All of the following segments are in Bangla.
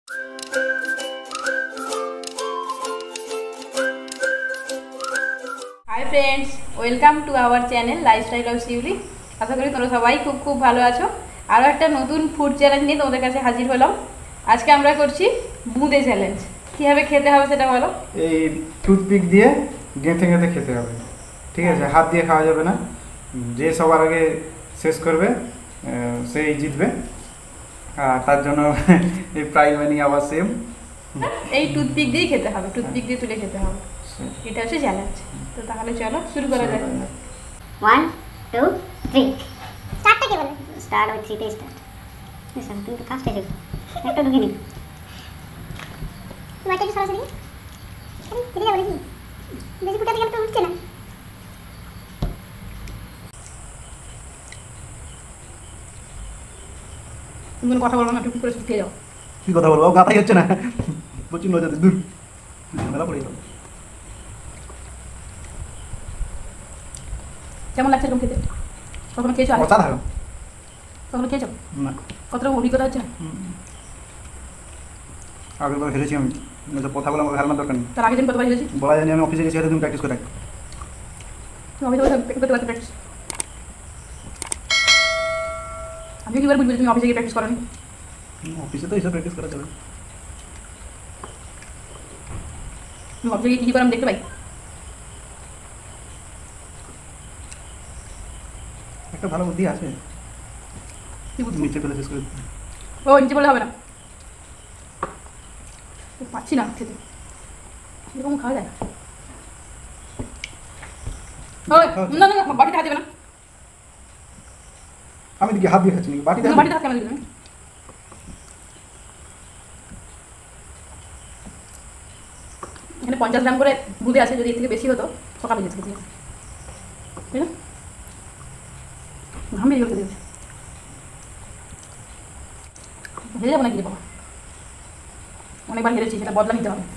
High friends, welcome to our channel lifestyle of Shiuli. আশা করি তোমরা সবাই খুব খুব ভালো আছো। আরও একটা নতুন ফুড চ্যালেঞ্জ নিয়ে তোমাদের কাছে হাজির হলাম। আজকে আমরা করছি বুঁদে চ্যালেঞ্জ। কীভাবে খেতে হবে সেটা বলো। এই টুথপিক দিয়ে গেঁথে গেঁথে খেতে হবে, ঠিক আছে? হাত দিয়ে খাওয়া যাবে না। যে সবার আগে শেষ করবে সেই জিতবে। আর তার জন্য এই প্রাইজ মানি আবার সেম, এই টুথপিক দিয়েই খেতে হবে, টুথপিক দিয়ে তুলে খেতে হবে। এটা হচ্ছে চ্যালেঞ্জ। তো তাহলে চলো শুরু করা যাক। 1 2 3 স্টার্টটা কে বলে? স্টার্ট উইথ 3 তে স্টার্ট। এসব তুমি তো ফার্স্ট এসে একটা ঢুকে নি। তুমি একটা সরাসরি আরে ফিরে যাবে নাকি? বেশি ফুটাতে গেলে তো উঠছে না। তুমি কোনো কথা বলবো না, টুকু করে খেয়ে যাও। কি কথা বলবো? গাতাই হচ্ছে না, প্রচুর মজা, দূর ঝামেলা পড়ে গেল। কেমন লাগছে এরকম খেতে? কখনো খেয়েছো? অসাধারণ। কখনো খেয়েছো? না, কতটা অভিজ্ঞতা হচ্ছে না? আগেরবার খেলেছি আমি, তো কথা বলে আমাকে হারানোর দরকার নেই। তার আগের দিন কতবার খেয়েছি? বলা জানি আমি অফিসে গেছি, তুমি প্র্যাকটিস করে রাখ। তুমি অফিসে করতে পারছো প্র্যাকটিস? আমি কিবার বুঝবো তুমি অফিসে গিয়ে প্র্যাকটিস করো নি? অফিসে তো এইসব প্র্যাকটিস করা যাবে। তুমি অফিসে গিয়ে কী করো আমি দেখতে পাই? একটা ভালো বুদ্ধি আছে, কি বুঝছি? নিচে ফেলে শেষ করে দিতে। ও নিচে বলে হবে না, পাচ্ছি না খেতে, এরকম খাওয়া যায়? না না না, বাটিতে হাত দেবে না। আমি দিকে হাত দিয়ে খাচ্ছি নাকি? বাটিতে বাটিতে হাত কেন দিবে না? এখানে 50 গ্রাম করে বুঁদে আছে, যদি এর থেকে বেশি হতো সকালে যেতে হতো, তাই না? ঘাম বেরিয়ে গেল, হেরে যাবো নাকি রে বাবা? অনেকবার হেরেছি, সেটা বদলা নিতে হবে।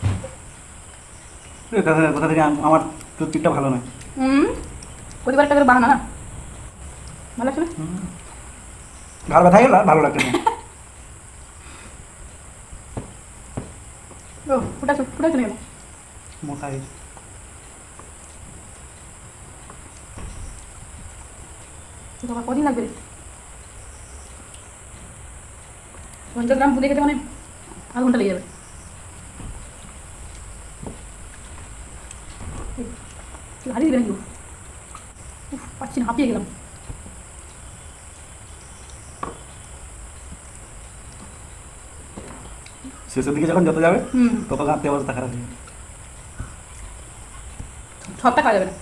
কোথা থেকে আমার টুথপিকটা ভালো নয়। প্রতিবার একটা করে বাহানা না, ভালো লাগছে না? ভালো ব্যথা গেল, ভালো লাগছে না। ও ফুটা চলে গেল মোটাই। বাবা কদিন লাগবে? 50 গ্রাম বুঁদে খেতে মানে আধ ঘন্টা লেগে যাবে। হারিয়ে দিবে নাকি? পাচ্ছি না, হাঁপিয়ে গেলাম। শেষের দিকে যখন যত যাবে তত গাঁতে অবস্থা খারাপ হয়ে যাবে। সবটা খাওয়া যাবে না,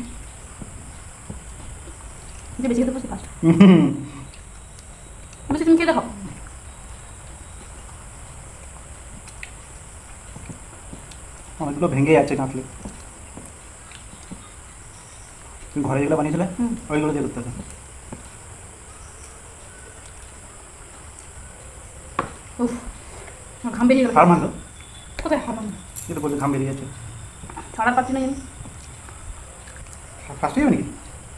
বেশি খেতে পারছি ফার্স্ট। বেশি তুমি খেয়ে দেখো। অনেকগুলো ভেঙে যাচ্ছে কাঁচলে। তুমি ঘরে যেগুলো বানিয়েছিলে ওইগুলো দিয়ে করতে হবে। উফ, ঘাম বেরিয়ে গেল। হার মানলো? কোথায় হার মানলো? এটা বলছে ঘাম বেরিয়ে যাচ্ছে। ছাড়ার পাচ্ছি না জানি। ফার্স্ট যাবে নাকি?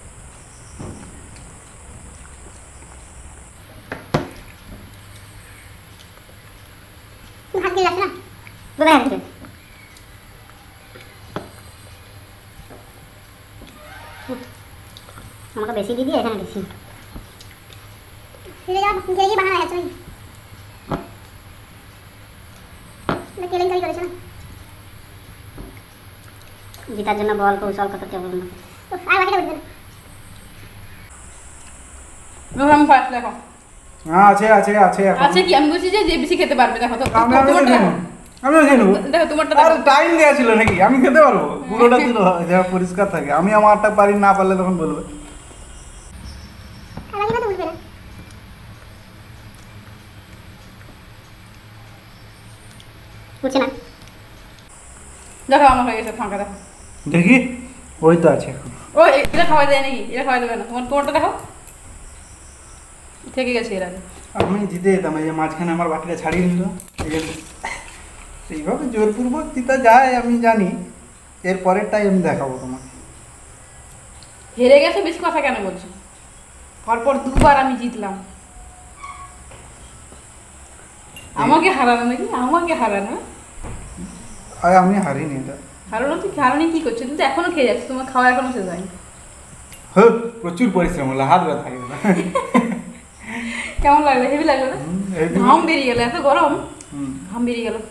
হাত দিয়ে যাচ্ছে না। কোথায় হাত দিয়ে? আমাকে বেশি দিয়ে দিয়ে এখানে বেশি ফিরে যাওয়া গিয়ে বাহানা আছে না, কেলেঙ্কারি করেছে না। জিতার জন্য বল কৌশল কত কেউ বলুন আর বাকিটা বুঝবে না। আমি ফার্স্ট দেখো। হ্যাঁ আছে আছে আছে এখন। আছে কি? আমি বলছি যে বেশি খেতে পারবে। দেখো তো আমি খেয়ে নেবো। দেখো তোমারটা আর দেখো। টাইম দেওয়া ছিল নাকি? আমি খেতে পারবো, পুরোটা দিল যা পরিষ্কার থাকে। আমি আমারটা পারি, না পারলে তখন বলবে। আর বাকিটা তো বুঝবে না। বুঝছে না। দেখো আমার হয়ে গেছে, ফাঁকা দেখো। দেখি, ওই তো আছে এখন। ও এটা খাওয়া যায় নাকি? এটা খাওয়া যাবে না। তোমারটা দেখো, থেকে গেছে এর আগে। আমি জিতে যেতাম, এই যে মাঝখানে আমার বাকিটা ছাড়িয়ে নিল। এইভাবে জোরপূর্বক জিতা যায় আমি জানি। এর পরেরটাই আমি দেখাবো তোমাকে। হেরে গেছে, বেশি কথা কেন বলছো? পরপর দুবার আমি জিতলাম। আমাকে হারানো নাকি? আমাকে হারানো? আর আমি হারিনি এটা। হারানো তুই হারানি কি করছো? তুমি তো এখনো খেয়ে যাচ্ছ, তোমার খাওয়া এখনো শেষ হয়নি। হ্যাঁ, প্রচুর পরিশ্রম হলো, হাত ব্যথা হয়ে গেল। কেমন লাগলো? হেভি লাগলো না? ঘাম বেরিয়ে গেল, এত গরম ঘাম বেরিয়ে গেল।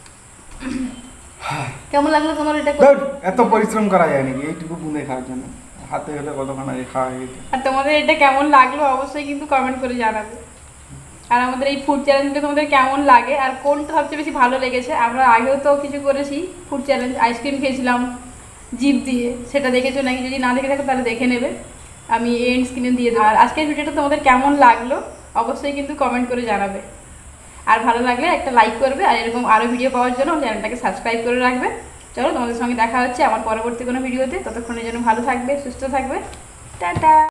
কেমন লাগলো তোমার এটা? এত পরিশ্রম করা যায় নাকি এইটুকু বুঁদে খাওয়ার জন্য? হাতে হলে কতক্ষণ আগে খাওয়া হয়ে গেছে। আর তোমাদের এটা কেমন লাগলো অবশ্যই কিন্তু কমেন্ট করে জানাবে। আর আমাদের এই ফুড চ্যালেঞ্জটা তোমাদের কেমন লাগে আর কোনটা সবচেয়ে বেশি ভালো লেগেছে? আমরা আগেও তো কিছু করেছি ফুড চ্যালেঞ্জ, আইসক্রিম খেয়েছিলাম জিভ দিয়ে, সেটা দেখেছো নাকি? যদি না দেখে থাকো তাহলে দেখে নেবে, আমি এন্ড স্ক্রিনে দিয়ে দেবো। আর আজকের ভিডিওটা তোমাদের কেমন লাগলো অবশ্যই কিন্তু কমেন্ট করে জানাবে। আর ভালো লাগলে একটা লাইক করবে, আর এরকম আরও ভিডিও পাওয়ার জন্য চ্যানেলটাকে সাবস্ক্রাইব করে রাখবে। চলো, তোমাদের সঙ্গে দেখা হচ্ছে আমার পরবর্তী কোনো ভিডিওতে। ততক্ষণের জন্য ভালো থাকবে, সুস্থ থাকবে, টাটা।